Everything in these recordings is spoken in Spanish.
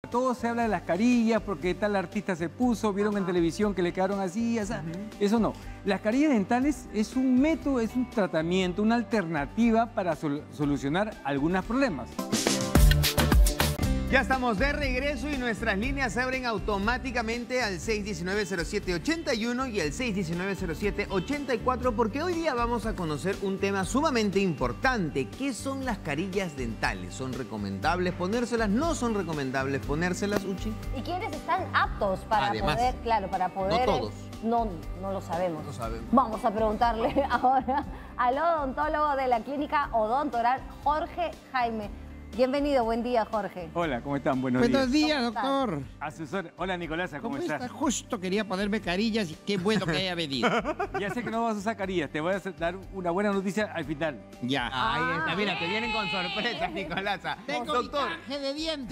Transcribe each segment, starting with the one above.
todo se habla de las carillas porque tal artista se puso, vieron en televisión que le quedaron así, eso no. Las carillas dentales es un método, es un tratamiento, una alternativa para solucionar algunos problemas. Ya estamos de regreso y nuestras líneas se abren automáticamente al 619-0781 y al 619-0784 porque hoy día vamos a conocer un tema sumamente importante. ¿Qué son las carillas dentales? ¿Son recomendables ponérselas? ¿No son recomendables ponérselas, Uchi? ¿Y quiénes están aptos para Además, poder, claro, para poder... no todos. No lo sabemos. No sabemos. Vamos a preguntarle ahora al odontólogo de la clínica Odontoral, Jorge Jaime. Bienvenido, buen día, Jorge. Hola, ¿cómo están? Buenos Buenos días. días, doctor. Asesor. Hola, Nicolasa, ¿cómo estás? Justo quería ponerme carillas y qué bueno que haya venido. Ya sé que no vas a usar carillas, te voy a dar una buena noticia al final. Ya. Ahí está, mira, te vienen con sorpresas, Nicolasa. Tengo Doctor, mi traje de dientes.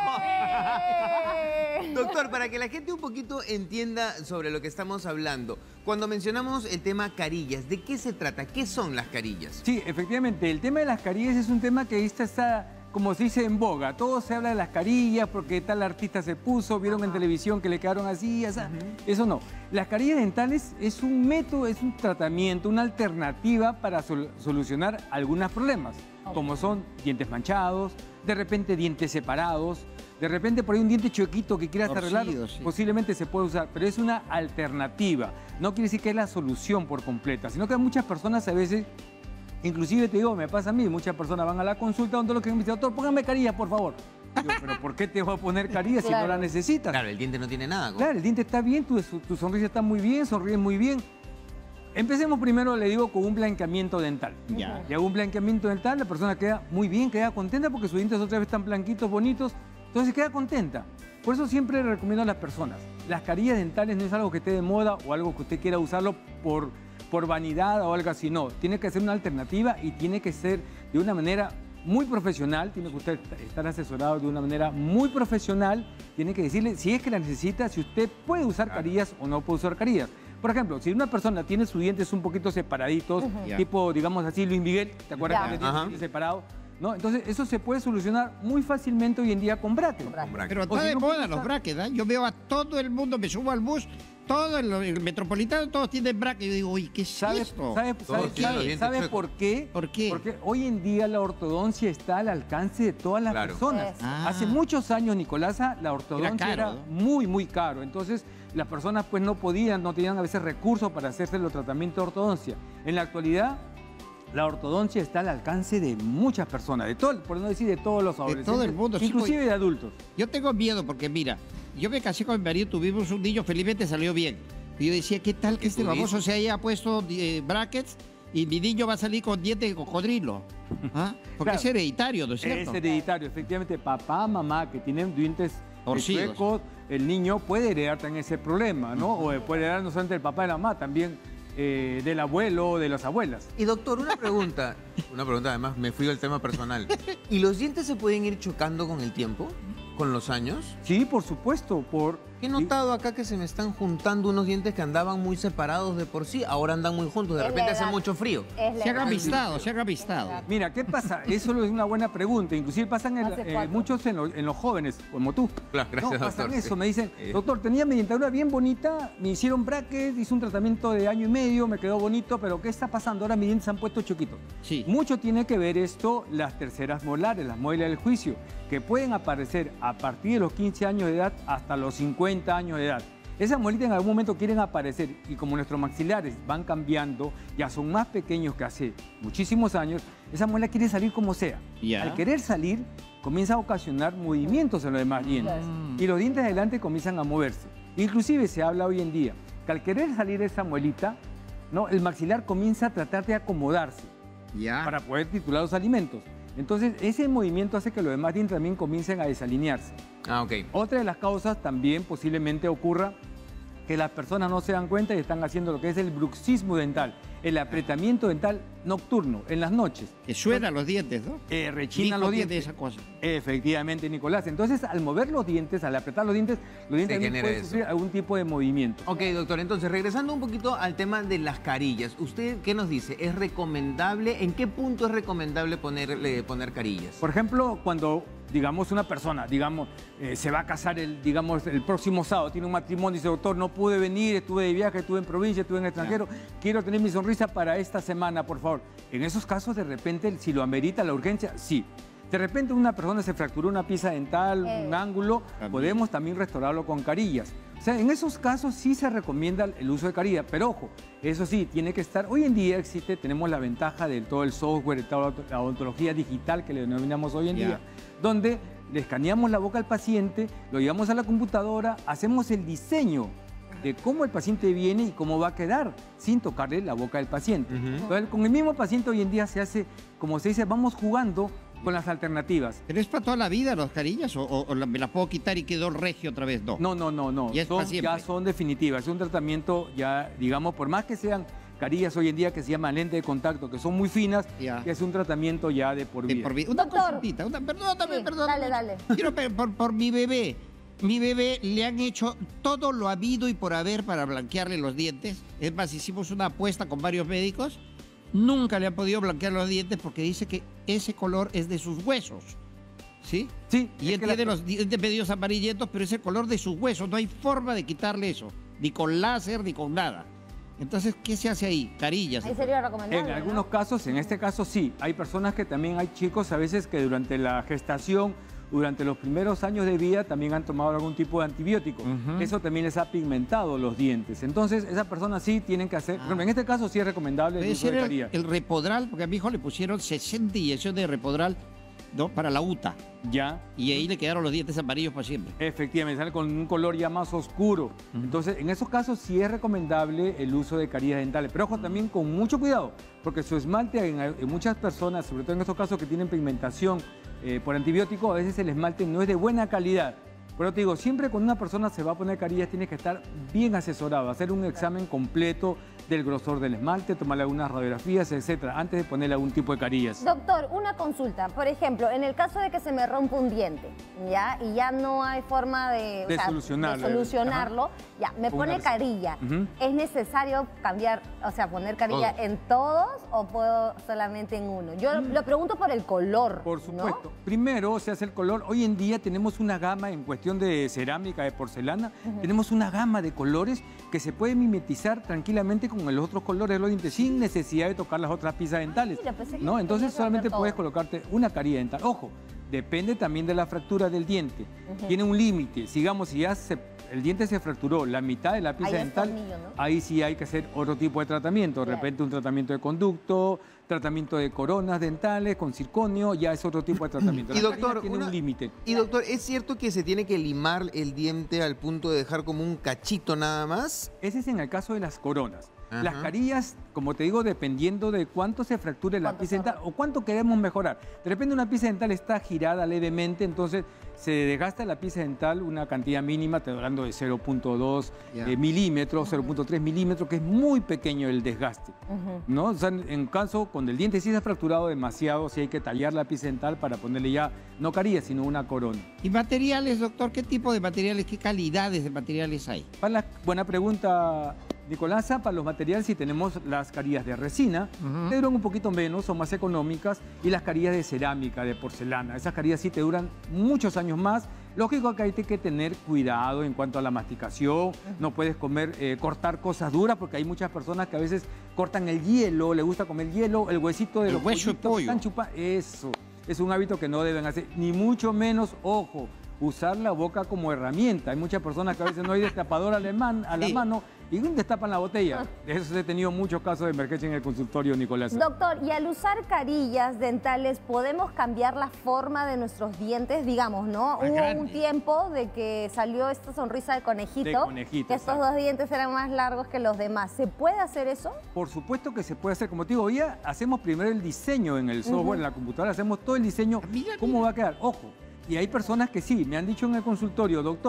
doctor, para que la gente un poquito entienda sobre lo que estamos hablando, cuando mencionamos el tema carillas, ¿de qué se trata? ¿Qué son las carillas? Sí, efectivamente, el tema de las carillas es un tema que está, como se dice, en boga. Todo se habla de las carillas porque tal artista se puso, vieron en televisión que le quedaron así, eso no. Las carillas dentales es un método, es un tratamiento, una alternativa para solucionar algunos problemas, como son dientes manchados, de repente dientes separados, de repente por ahí un diente chuequito que quieras arreglar, sí. posiblemente se puede usar, pero es una alternativa. No quiere decir que es la solución por completa, sino que muchas personas a veces, inclusive te digo, me pasa a mí, muchas personas van a la consulta donde lo que me dicen, doctor, póngame carillas, por favor. Digo, pero ¿por qué te voy a poner carillas si no la necesitas? Claro, el diente no tiene nada. Claro, el diente está bien, tu sonrisa está muy bien, sonríes muy bien. Empecemos primero, le digo, con un blanqueamiento dental. Ya. Y hago un blanqueamiento dental, la persona queda muy bien, queda contenta porque sus dientes otra vez están blanquitos, bonitos, entonces queda contenta. Por eso siempre le recomiendo a las personas, las carillas dentales no es algo que esté de moda o algo que usted quiera usarlo por vanidad o algo así, no. Tiene que ser una alternativa y tiene que ser de una manera muy profesional, tiene que usted estar asesorado de una manera muy profesional, tiene que decirle si es que la necesita, si usted puede usar carillas o no puede usar carillas. Por ejemplo, si una persona tiene sus dientes un poquito separaditos, tipo, digamos así, Luis Miguel, ¿te acuerdas que tiene sus dientes separados? ¿No? Entonces, eso se puede solucionar muy fácilmente hoy en día con brackets. Pero está de moda los brackets, ¿eh? Yo veo a todo el mundo, me subo al bus, todo el metropolitano, todos tienen brackets. Yo digo, uy, ¿qué es esto? ¿Sabes por qué? ¿Por qué? Porque hoy en día la ortodoncia está al alcance de todas las personas. Hace muchos años, Nicolasa, la ortodoncia era muy, muy caro. Entonces, las personas pues no tenían a veces recursos para hacerse los tratamientos de ortodoncia. En la actualidad, la ortodoncia está al alcance de muchas personas, de todo, por no decir de todos los adolescentes, de todo el mundo, inclusive de adultos. Yo tengo miedo porque, mira, yo me casé con mi marido, tuvimos un niño, felizmente salió bien. Y yo decía, ¿qué tal que este baboso se haya puesto brackets y mi niño va a salir con diente de cocodrilo? ¿Ah? Porque claro, es hereditario, ¿no es cierto? Es hereditario, efectivamente. Papá, mamá que tienen dientes chuecos, el niño puede heredar también ese problema, ¿no? O puede heredar no solamente del papá y la mamá, también del abuelo o de las abuelas. Y doctor, una pregunta además, me fui al tema personal. ¿Y los dientes se pueden ir chocando con el tiempo? ¿Con los años? Sí, por supuesto. He notado acá que se me están juntando unos dientes que andaban muy separados de por sí, ahora andan muy juntos, de repente hace mucho frío. Se han amistado. Mira, ¿qué pasa? Eso es una buena pregunta. Inclusive pasan muchos en los jóvenes, como tú. Claro, gracias, no, pasan doctor. Eso, me dicen, doctor, tenía mi dentadura bien bonita, me hicieron brackets, hice un tratamiento de 1 año y medio, me quedó bonito, pero ¿qué está pasando? Ahora mis dientes se han puesto chiquitos. Sí. Mucho tiene que ver esto, las terceras molares, las muelas del juicio, que pueden aparecer a partir de los 15 años de edad hasta los 50 años de edad. Esas muelitas en algún momento quieren aparecer y como nuestros maxilares van cambiando, ya son más pequeños que hace muchísimos años, esa muela quiere salir como sea. Al querer salir, comienza a ocasionar movimientos en los demás dientes. Y los dientes de adelante comienzan a moverse. Inclusive se habla hoy en día que al querer salir esa muelita, ¿no? El maxilar comienza a tratar de acomodarse para poder triturar los alimentos. Entonces, ese movimiento hace que los demás dientes también comiencen a desalinearse. Otra de las causas también posiblemente ocurra que las personas no se dan cuenta y están haciendo lo que es el bruxismo dental, el apretamiento dental nocturno, en las noches. Que suenan los dientes, ¿no? Rechinan los dientes. Esa cosa. Efectivamente, Nicolás. Entonces, al mover los dientes, al apretar los dientes también pueden sufrir algún tipo de movimiento. Ok, doctor, entonces regresando un poquito al tema de las carillas, ¿usted qué nos dice? ¿Es recomendable? ¿En qué punto es recomendable poner carillas? Por ejemplo, cuando, digamos, una persona, se va a casar el próximo sábado, tiene un matrimonio y dice, doctor, no pude venir, estuve de viaje, estuve en provincia, estuve en extranjero, quiero tener mi sonrisa para esta semana, por favor. En esos casos, de repente, si lo amerita la urgencia, sí. De repente una persona se fracturó una pieza dental, un ángulo, podemos también restaurarlo con carillas. O sea, en esos casos sí se recomienda el uso de carillas, pero ojo, eso sí, tiene que estar, hoy en día tenemos la ventaja de todo el software, de toda la odontología digital que le denominamos hoy en día, donde le escaneamos la boca al paciente, lo llevamos a la computadora, hacemos el diseño de cómo el paciente viene y cómo va a quedar sin tocarle la boca del paciente. Entonces, con el mismo paciente hoy en día se hace, como se dice, vamos jugando con las alternativas. ¿Pero es para toda la vida las carillas o me las puedo quitar y quedó regio otra vez? No. No. Ya son definitivas. Es un tratamiento ya, digamos, por más que sean carillas hoy en día que se llaman lente de contacto, que son muy finas, que es un tratamiento ya de por vida. Una cosita, perdóname. Dale. Quiero por mi bebé. Mi bebé le han hecho todo lo habido y por haber para blanquearle los dientes. Es más, hicimos una apuesta con varios médicos. Nunca le han podido blanquear los dientes porque dice que ese color es de sus huesos. ¿Sí? Sí. Y él tiene los dientes medios amarillentos, pero es el color de sus huesos. No hay forma de quitarle eso. Ni con láser, ni con nada. Entonces, ¿qué se hace ahí? Carillas. Ahí sería recomendable, en algunos casos, en este caso sí. Hay personas que también, hay chicos a veces que durante la gestación, durante los primeros años de vida también han tomado algún tipo de antibiótico. Eso también les ha pigmentado los dientes. Entonces, esas personas sí tienen que hacer... En este caso sí es recomendable el uso de carillas. El Repodral, porque a mi hijo le pusieron 60 inyecciones de Repodral, ¿no? Para la UTA. Ya. Y ahí le quedaron los dientes amarillos para siempre. Efectivamente, sale con un color ya más oscuro. Entonces, en esos casos sí es recomendable el uso de carillas dentales. Pero ojo, también con mucho cuidado, porque su esmalte en muchas personas, sobre todo en estos casos que tienen pigmentación por antibiótico, a veces el esmalte no es de buena calidad. Pero te digo, siempre cuando una persona se va a poner carillas tiene que estar bien asesorado, hacer un examen completo del grosor del esmalte, tomarle algunas radiografías, etcétera, antes de ponerle algún tipo de carillas. Doctor, una consulta. Por ejemplo, en el caso de que se me rompa un diente, ¿ya? Y ya no hay forma de solucionarlo, ya, me pone carilla. ¿Es necesario cambiar, poner carilla en todos o puedo solamente en uno? Yo lo pregunto por el color. Por supuesto. ¿No? Primero se hace el color. Hoy en día tenemos una gama en cuestión de cerámica, de porcelana, tenemos una gama de colores que se puede mimetizar tranquilamente con los otros colores de los dientes sin necesidad de tocar las otras piezas dentales. ¿No? Entonces solamente puedes colocarte una carilla dental. Ojo, depende también de la fractura del diente. Tiene un límite. Sigamos, si ya el diente se fracturó, la mitad de la pieza dental, ahí sí hay que hacer otro tipo de tratamiento. De repente un tratamiento de conducto, tratamiento de coronas dentales con circonio, ya es otro tipo de tratamiento. Y doctor, tiene un límite. Y doctor, ¿es cierto que se tiene que limar el diente al punto de dejar como un cachito nada más? Ese es en el caso de las coronas. Las carillas, como te digo, dependiendo de cuánto se fracture la pieza dental o cuánto queremos mejorar. De repente una pieza dental está girada levemente, entonces se desgasta la pieza dental una cantidad mínima, te hablando de 0.2 milímetros, 0.3 milímetros, que es muy pequeño el desgaste. ¿No? O sea, en caso, cuando el diente sí se ha fracturado demasiado, sí hay que tallar la pieza dental para ponerle ya, no carillas, sino una corona. ¿Y materiales, doctor? ¿Qué tipo de materiales, qué calidades de materiales hay? Buena pregunta, Nicolasa. Para los materiales, si tenemos las carillas de resina, te duran un poquito menos, son más económicas, y las carillas de cerámica, de porcelana. Esas carillas sí te duran muchos años más. Lógico que hay que tener cuidado en cuanto a la masticación, no puedes cortar cosas duras, porque hay muchas personas que a veces cortan el hielo, le gusta comer hielo, el huesito de los hueso de pollo. Eso es un hábito que no deben hacer, ni mucho menos, ojo, usar la boca como herramienta. Hay muchas personas que a veces no hay destapador a la mano y destapan la botella. De eso he tenido muchos casos de emergencia en el consultorio, Nicolás. Doctor, y al usar carillas dentales, ¿podemos cambiar la forma de nuestros dientes? Digamos, ¿no? Hubo un tiempo de que salió esta sonrisa de conejito, que estos dos dientes eran más largos que los demás. ¿Se puede hacer eso? Por supuesto que se puede hacer. Como te digo, hoy hacemos primero el diseño en el software, en la computadora, hacemos todo el diseño, cómo va a quedar. Ojo, y hay personas que sí, me han dicho en el consultorio, doctor,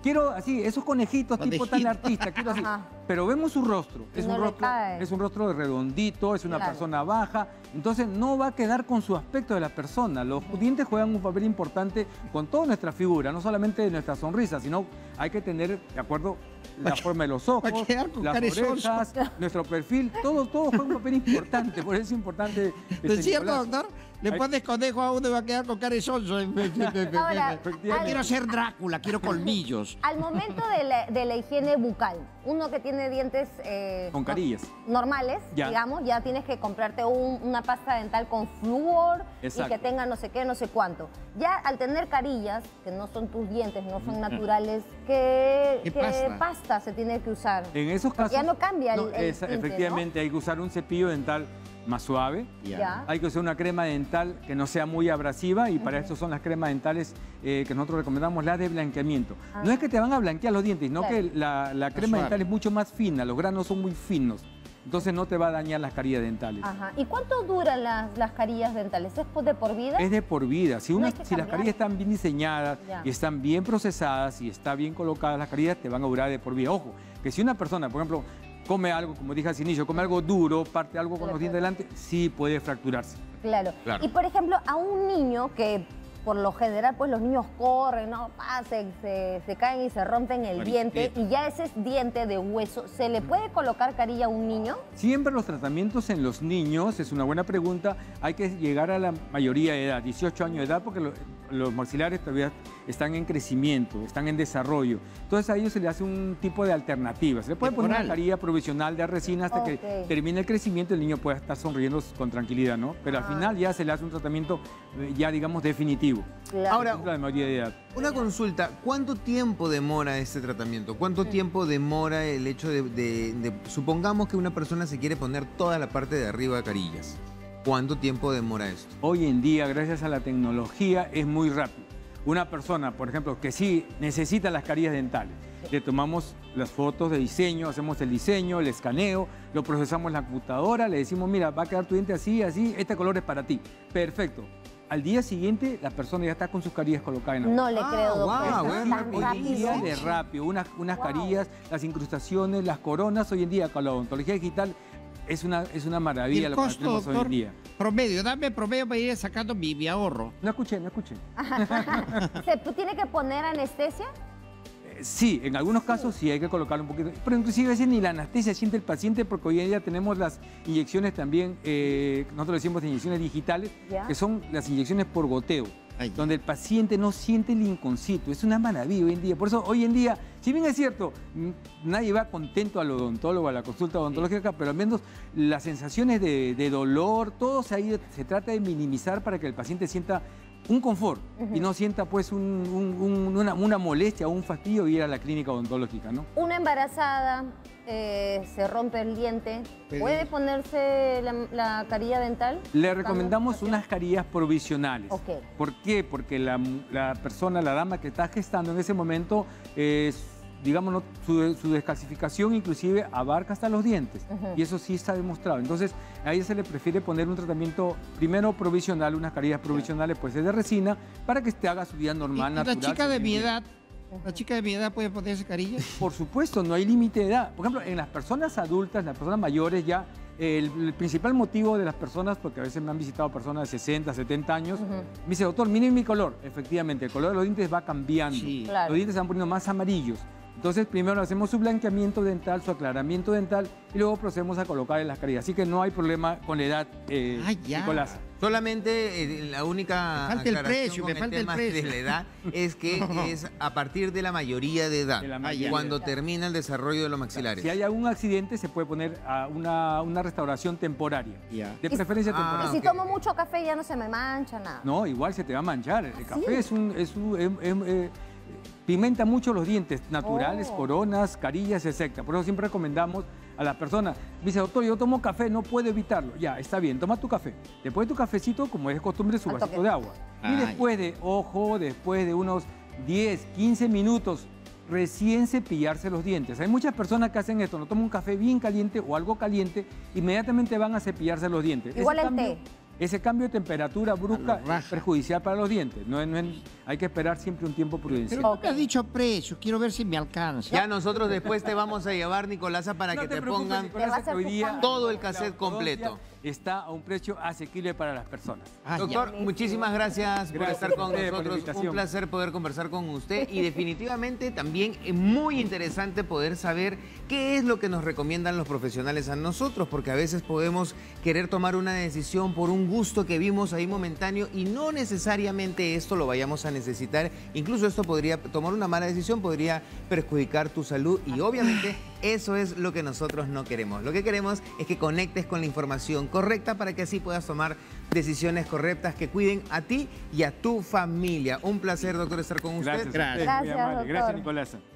quiero así, esos conejitos tipo tan artista, quiero así. Pero vemos su rostro, es un rostro redondito, es una persona baja, entonces no va a quedar con su aspecto de la persona. Los dientes juegan un papel importante con toda nuestra figura, no solamente de nuestra sonrisa, sino hay que tener, de acuerdo, la forma de los ojos, las orejas, nuestro perfil, todo juega un papel importante, por eso es importante. ¿Es cierto, doctor? Le pones conejo a uno y va a quedar con carezonzo. Ahora, quiero ser Drácula, quiero colmillos. Al momento de la higiene bucal, uno que tiene dientes con carillas normales, digamos, ya tienes que comprarte una pasta dental con flúor y que tenga no sé qué, no sé cuánto. Ya al tener carillas, que no son tus dientes, no son naturales, ¿qué pasta se tiene que usar? En esos casos ya no cambia el efectivamente, ¿no? Hay que usar un cepillo dental más suave. Hay que usar una crema dental que no sea muy abrasiva y para eso son las cremas dentales que nosotros recomendamos, las de blanqueamiento. No es que te van a blanquear los dientes, sino que la crema dental es mucho más fina, los granos son muy finos. Entonces no te va a dañar las carillas dentales. ¿Y cuánto duran las carillas dentales? ¿Es de por vida? Es de por vida. Si las carillas están bien diseñadas y están bien procesadas y está bien colocadas las carillas, te van a durar de por vida. Ojo, que si una persona, por ejemplo, come algo, como dije al inicio, come algo duro, parte algo con los dientes delante, sí puede fracturarse. Claro. Y por ejemplo, a un niño que por lo general, pues los niños corren, ¿no? Se caen y se rompen el diente y ya ese es diente de hueso. ¿Se le puede colocar carilla a un niño? Siempre los tratamientos en los niños, es una buena pregunta, hay que llegar a la mayoría de edad, 18 años de edad, porque los maxilares todavía están en crecimiento, están en desarrollo. Entonces a ellos se le hace un tipo de alternativa. Se le puede poner una carilla provisional de resina hasta que termine el crecimiento y el niño pueda estar sonriendo con tranquilidad, ¿no? Pero al final ya se le hace un tratamiento ya, digamos, definitivo. Ahora, la mayoría de edad. Una consulta, ¿cuánto tiempo demora este tratamiento? ¿Cuánto tiempo demora el hecho supongamos que una persona se quiere poner toda la parte de arriba de carillas? ¿Cuánto tiempo demora esto? Hoy en día, gracias a la tecnología, es muy rápido. Una persona, por ejemplo, que sí necesita las carillas dentales, le tomamos las fotos de diseño, hacemos el diseño, el escaneo, lo procesamos en la computadora, le decimos, mira, va a quedar tu diente así, así, este color es para ti. Perfecto. Al día siguiente, la persona ya está con sus carillas colocadas en la No le creo, doctor. Hoy en día de rápido, unas carillas, las incrustaciones, las coronas, hoy en día con la odontología digital, es una maravilla lo que tenemos hoy en día. Promedio, dame promedio para ir sacando mi ahorro. No escuché. ¿Se tiene que poner anestesia? Sí, en algunos casos sí hay que colocarle un poquito, pero inclusive a veces ni la anestesia siente el paciente porque hoy en día tenemos las inyecciones también, nosotros decimos inyecciones digitales, que son las inyecciones por goteo, donde el paciente no siente el inconcito. Es una maravilla hoy en día. Por eso hoy en día, si bien es cierto, nadie va contento al odontólogo, a la consulta odontológica, pero al menos las sensaciones de dolor, todo se trata de minimizar para que el paciente sienta un confort y no sienta pues una molestia o un fastidio ir a la clínica odontológica, ¿no? Una embarazada se rompe el diente, ¿puede ponerse la carilla dental? Le recomendamos unas carillas provisionales. ¿Por qué? Porque la persona, la dama que está gestando en ese momento, digamos, su descalcificación inclusive abarca hasta los dientes. Y eso sí está demostrado. Entonces, a ella se le prefiere poner un tratamiento primero provisional, unas carillas provisionales, pues es de resina, para que te haga su vida normal, natural. La chica de mi edad, ¿la chica de mi edad puede ponerse carillas? Por supuesto, no hay límite de edad. Por ejemplo, en las personas adultas, las personas mayores ya, el principal motivo de las personas, porque a veces me han visitado personas de 60, 70 años, me dice, doctor, miren mi color. Efectivamente, el color de los dientes va cambiando. Los dientes se van poniendo más amarillos. Entonces, primero hacemos su blanqueamiento dental, su aclaramiento dental y luego procedemos a colocar en las carillas. Así que no hay problema con la edad, Nicolás. Solamente la única aclaración con el tema de la edad es que es a partir de la mayoría de edad, cuando termina el desarrollo de los maxilares. Si hay algún accidente, se puede poner una restauración temporaria, de preferencia temporal. Y si tomo mucho café ya no se me mancha nada. No, igual se te va a manchar. El café pigmenta mucho los dientes naturales, coronas, carillas, etc. Por eso siempre recomendamos a las personas, dice, doctor, yo tomo café, no puedo evitarlo. Ya, está bien, toma tu café. Después de tu cafecito, como es costumbre, su vasito de agua. Y después de unos 10, 15 minutos, recién cepillarse los dientes. Hay muchas personas que hacen esto, no toman un café bien caliente o algo caliente, inmediatamente van a cepillarse los dientes. Igual el té. Ese cambio de temperatura brusca es perjudicial para los dientes. Hay que esperar siempre un tiempo prudencial. Pero tú te has dicho precio, quiero ver si me alcanza. Ya nosotros después te vamos a llevar, Nicolasa, para que te pongan hoy día todo el cassette completo. Está a un precio asequible para las personas. Doctor, muchísimas gracias por estar con nosotros. Un placer poder conversar con usted y definitivamente también es muy interesante poder saber qué es lo que nos recomiendan los profesionales a nosotros, porque a veces podemos querer tomar una decisión por un gusto que vimos ahí momentáneo y no necesariamente esto lo vayamos a necesitar. Incluso esto podría, tomar una mala decisión podría perjudicar tu salud y obviamente eso es lo que nosotros no queremos. Lo que queremos es que conectes con la información correcta para que así puedas tomar decisiones correctas que cuiden a ti y a tu familia. Un placer, doctor, estar con usted. Gracias, Gracias, doctor. Gracias, Nicolasa.